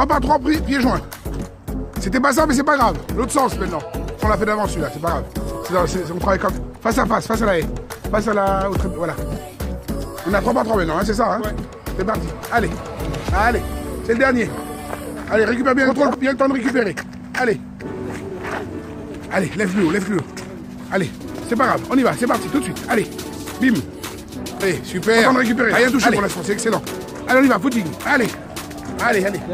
3 par 3 pieds joints. C'était pas ça, mais c'est pas grave. L'autre sens maintenant. On l'a fait d'avant celui-là, c'est pas grave. On travaille comme face à face à la haie. Face à la... Voilà. On a 3 par 3 maintenant, hein, c'est ça, hein? Ouais. C'est parti. Allez. Allez. C'est le dernier. Allez, récupère bien, contrôle bien le temps de récupérer. Allez. Allez, lève-le haut, lève-le haut. Allez, c'est pas grave, on y va, c'est parti, tout de suite. Allez, bim. Allez, super. Temps de récupérer. Rien touché pour l'instant, c'est excellent. Allez, on y va, footing. Allez. Allez, allez.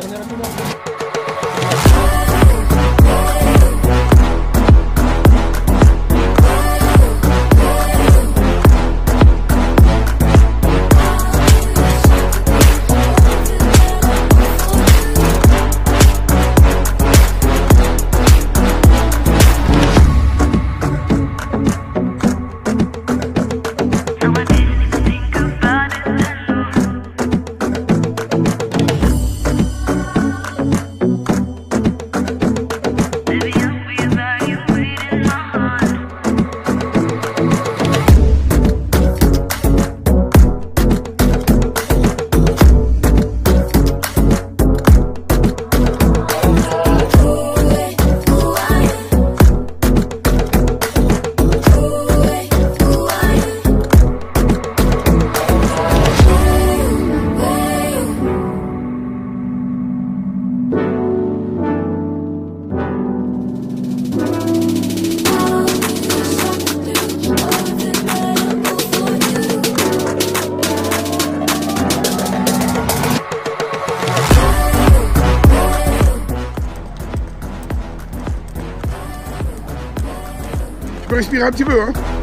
Tu peux respirer un petit peu, hein.